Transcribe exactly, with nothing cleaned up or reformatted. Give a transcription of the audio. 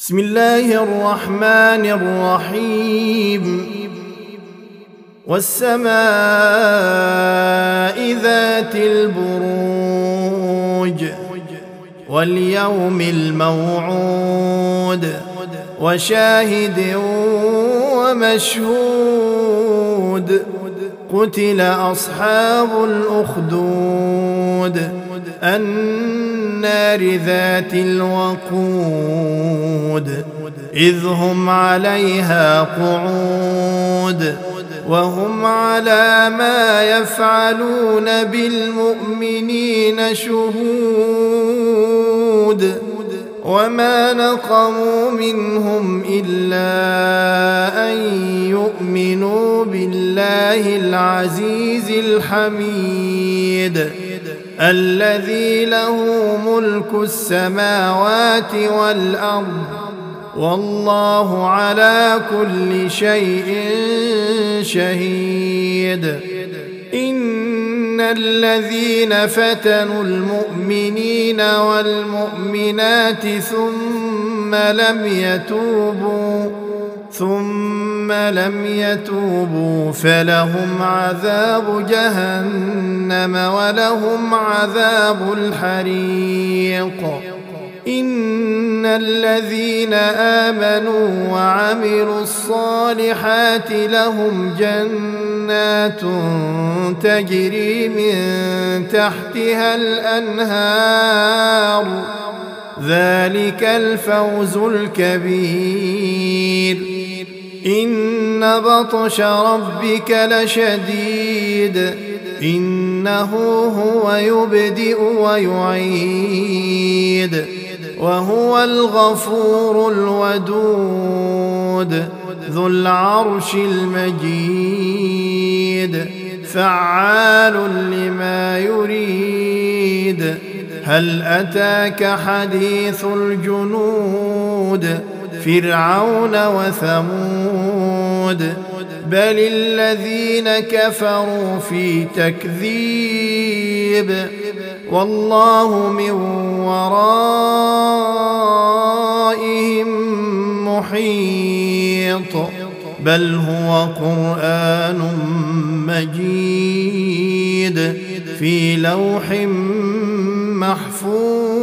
بسم الله الرحمن الرحيم والسماء ذات البروج واليوم الموعود وشاهد ومشهود قتل أصحاب الأخدود النار ذات الوقود إذ هم عليها قعود وهم على ما يفعلون بالمؤمنين شهود وما نقموا منهم إلا أن يؤمنوا بالله العزيز الحميد الذي له ملك السماوات والأرض والله على كل شيء شهيد. إن الذين فتنوا المؤمنين والمؤمنات ثم لم يتوبوا ثم لم يتوبوا فلهم عذاب جهنم ولهم عذاب الحريق. إن الذين آمنوا وعملوا الصالحات لهم جنات تجري من تحتها الأنهار ذلك الفوز الكبير. إن بطش ربك لشديد إنه هو يبدئ ويعيد وهو الغفور الودود ذو العرش المجيد فعال لما يريد. هل أتاك حديث الجنود فرعون وثمود بل الذين كفروا في تكذيب والله من ورائهم محيط بل هو قرآن مجيد في لوح محفوظ.